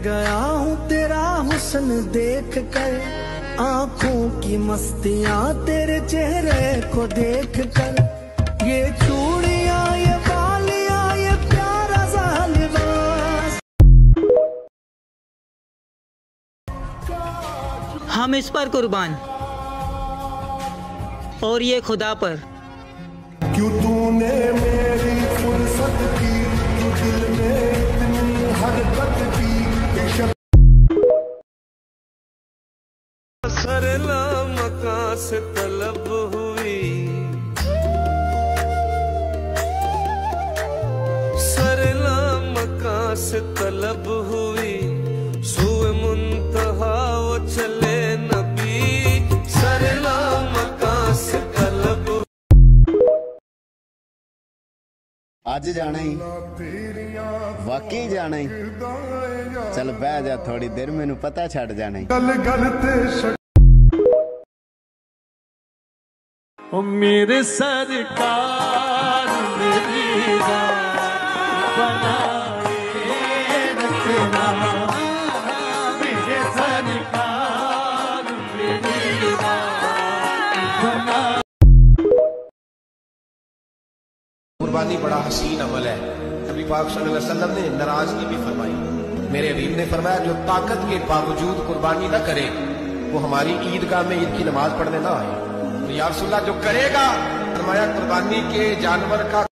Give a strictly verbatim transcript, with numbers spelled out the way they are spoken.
गया हूँ तेरा हुस्न देख कर, आंखों की मस्तियाँ तेरे चेहरे को देख कर। ये चूड़ियाँ ये बालियाँ ये प्यारा सा लिबास, हम इस पर कुर्बान और ये खुदा पर। क्यों तूने मेरी फुर्सत की, क्यों दिल में इतनी हरकत की। सरला मकान से तलब हुई, सरला मकान से तलब हुई, सुए मुंतहा वो चले नबी, सरला मकान से तलब। आज जाना ही वाकई जाना ही, चल बह जा थोड़ी देर, मैनू पता छड़ जाना ही। गल गल ते ओ मेरे सरकार मेरी रात बनाए रखना, मेरे सरकार मेरी रात बना। कुर्बानी बड़ा हसीन अमल है। नबी पाक सल्लल्लाहु अलैहि वसल्लम ने नाराजगी भी फरमाई। मेरे हबीब ने फरमाया जो ताकत के बावजूद कुर्बानी न करे वो हमारी ईदगाह में ईद की नमाज पढ़ने ना आए। तो या रसूलल्लाह जो करेगा, फरमाया कुर्बानी के जानवर का